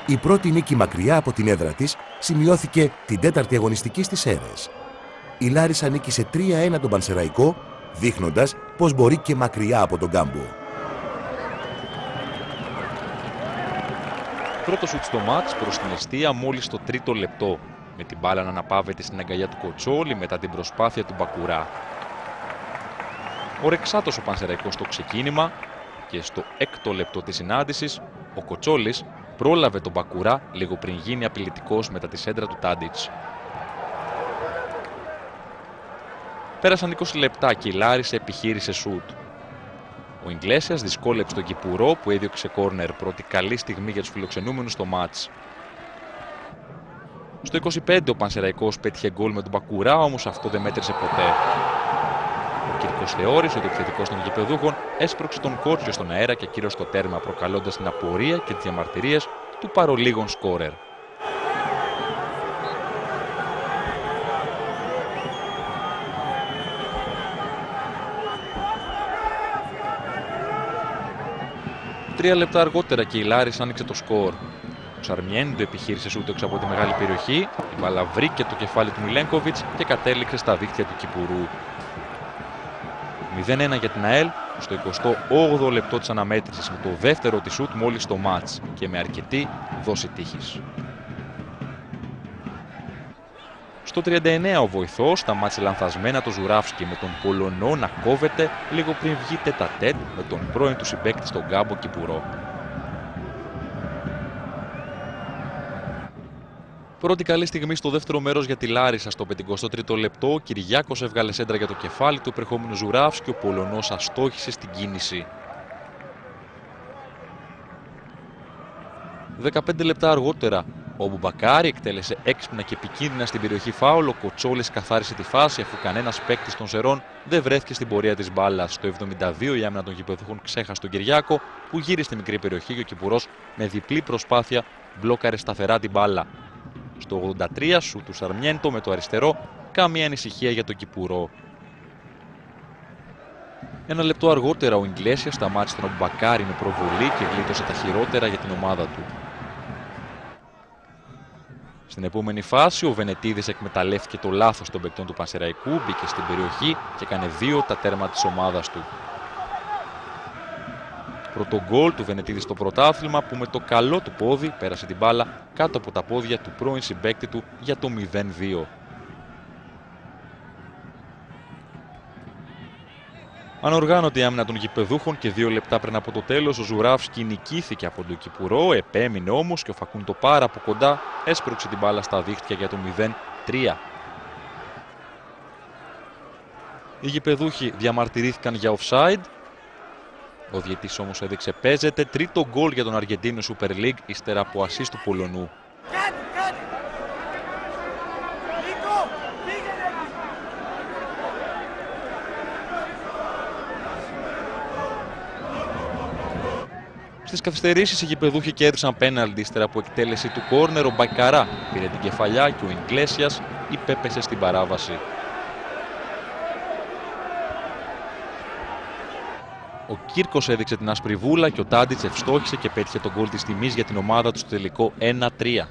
Η πρώτη νίκη μακριά από την έδρα της σημειώθηκε την τέταρτη αγωνιστική στις Σέρρες. Η Λάρισα νίκησε 3-1 τον Πανσεραϊκό, δείχνοντας πως μπορεί και μακριά από τον κάμπο. Πρώτο σουτ στο μάτς προς την εστία μόλις το τρίτο λεπτό, με την μπάλα να αναπαύεται στην αγκαλιά του Κοτσόλη μετά την προσπάθεια του Μπακουρά. Ορεξάτος ο Πανσεραϊκός στο ξεκίνημα και στο έκτο λεπτό της συνάντησης ο Κοτσόλης πρόλαβε τον Μπακουρά λίγο πριν γίνει απειλητικός μετά τη σέντρα του Τάντιτς. Πέρασαν 20 λεπτά και η Λάρισα επιχείρησε σουτ. Ο Ιγκλέσιας δυσκόλεψε τον Κυπουρό που έδιωξε κόρνερ, πρώτη καλή στιγμή για τους φιλοξενούμενους στο μάτς. Στο 25 ο Πανσεραϊκός πέτυχε γκολ με τον Μπακουρά, όμως αυτό δεν μέτρησε ποτέ. Ο Κύρκος θεώρησε ότι ο επιθετικός των γηπεδούχων έσπρωξε τον Κότσιο στον αέρα και ακύρωσε το τέρμα, προκαλώντας την απορία και τις διαμαρτυρίες του παρολίγων σκόρερ. Τρία λεπτά αργότερα και η Λάρισα άνοιξε το σκορ. Ο Σαρμιέντο επιχείρησε σούτ έξω από τη μεγάλη περιοχή, η μπάλα βρήκε το κεφάλι του Μιλένκοβιτς και κατέληξε στα δίχτυα του Κυπουρού. 0-1 για την ΑΕΛ στο 28ο λεπτό της αναμέτρησης, με το δεύτερο της σούτ μόλις στο μάτς και με αρκετή δόση τύχης. Στο 39 ο βοηθός σταμάτησε λανθασμένα το Ζουράφσκι, με τον Πολωνό να κόβεται λίγο πριν βγει τέτα-τέτ με τον πρώην του συμπαίκτη στον κάμπο Κυπουρό. Πρώτη καλή στιγμή στο δεύτερο μέρος για τη Λάρισα. Στο 53ο λεπτό ο Κυριάκος έβγαλε σέντρα για το κεφάλι του επερχόμενου Ζουράφσκι, ο Πολωνός αστόχησε στην κίνηση. 15 λεπτά αργότερα ο Μπουμπακάρη εκτέλεσε έξυπνα και επικίνδυνα στην περιοχή φάουλ. Ο Κοτσόλης καθάρισε τη φάση αφού κανένας παίκτης των Σερών δεν βρέθηκε στην πορεία της μπάλας. Στο 72 η άμυνα των γηπεδούχων ξέχασε τον Κυριάκο που γύρισε στη μικρή περιοχή και ο Κυπουρός με διπλή προσπάθεια μπλόκαρε σταθερά την μπάλα. Στο 83 σου του Σαρμιέντο με το αριστερό, καμία ανησυχία για τον Κυπουρό. Ένα λεπτό αργότερα ο Ιγκλέσιας σταμάτησε τον Μπακάρη με προβολή και γλίτωσε τα χειρότερα για την ομάδα του. Στην επόμενη φάση ο Βενετίδης εκμεταλλεύτηκε το λάθος των παικτών του Πανσεραϊκού, μπήκε στην περιοχή και έκανε 2 τα τέρμα της ομάδας του. Πρώτο γκολ του Βενετίδη στο πρωτάθλημα που με το καλό του πόδι πέρασε την μπάλα κάτω από τα πόδια του πρώην συμπαίκτη του για το 0-2. Ανοργάνωτη άμυνα των γηπεδούχων και 2 λεπτά πριν από το τέλος ο Ζουράφσκι νικήθηκε από τον Κυπουρό, επέμεινε όμως και ο Φακούντο πάρα από κοντά έσπρωξε την μπάλα στα δίχτυα για το 0-3. Οι γηπεδούχοι διαμαρτυρήθηκαν για offside. Ο διαιτής όμως έδειξε παίζεται. Τρίτο γκολ για τον Αργεντίνο Super League ύστερα από ασίστ του Πολωνού. Στις καθυστερήσεις οι γηπεδούχοι κέρδισαν πέναλτι ύστερα από εκτέλεση του κόρνερ. Ο Μπακαρά πήρε την κεφαλιά και ο Ιγκλέσιας υπέπεσε στην παράβαση. Ο Κύρκος έδειξε την άσπρη βούλα και ο Τάντιτς ευστόχησε και πέτυχε τον γκολ της τιμής για την ομάδα του στο τελικό 1-3.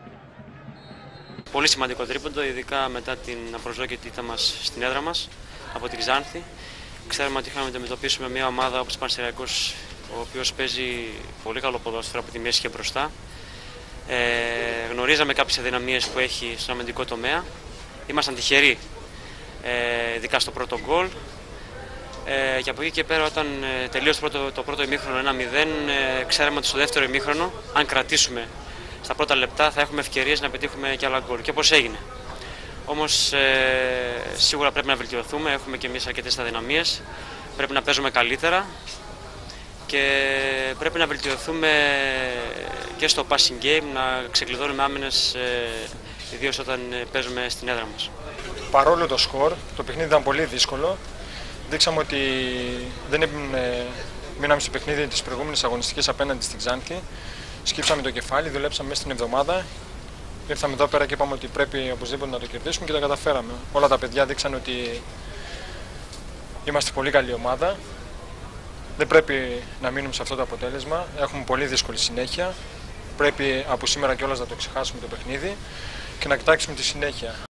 Πολύ σημαντικό τρίποντο, ειδικά μετά την απροσδόκητη ήττα μας στην έδρα μας από την Ξάνθη. Ξέρουμε ότι είχαμε να αντιμετωπίσουμε μια ομάδα όπως ο Πανσεραϊκός, ο οποίος παίζει πολύ καλό ποδόσφαιρο από τη μέση και μπροστά. Γνωρίζαμε κάποιες αδυναμίες που έχει στον αμυντικό τομέα. Ήμασταν τυχεροί, ειδικά στο πρώτο γκολ. Και από εκεί και πέρα, όταν τελείωσε το πρώτο ημίχρονο 1-0, ξέραμε ότι στο δεύτερο ημίχρονο, αν κρατήσουμε στα πρώτα λεπτά, θα έχουμε ευκαιρίες να πετύχουμε και άλλα γκολ. Και όπως έγινε. Όμως σίγουρα πρέπει να βελτιωθούμε, έχουμε και εμείς αρκετές αδυναμίες. Πρέπει να παίζουμε καλύτερα και πρέπει να βελτιωθούμε και στο passing game, να ξεκλειδώνουμε άμυνες, ιδίως όταν παίζουμε στην έδρα μας. Παρόλο το σκορ, το παιχνίδι ήταν πολύ δύσκολο. Δείξαμε ότι δεν μείναμε στο παιχνίδι της προηγούμενης αγωνιστικής απέναντι στην Ξάνθη. Σκύψαμε το κεφάλι, δουλέψαμε μέσα στην εβδομάδα. Ήρθαμε εδώ πέρα και είπαμε ότι πρέπει οπωσδήποτε να το κερδίσουμε και τα καταφέραμε. Όλα τα παιδιά δείξαν ότι είμαστε πολύ καλή ομάδα. Δεν πρέπει να μείνουμε σε αυτό το αποτέλεσμα. Έχουμε πολύ δύσκολη συνέχεια. Πρέπει από σήμερα κιόλας να το ξεχάσουμε το παιχνίδι και να κοιτάξουμε τη συνέχεια.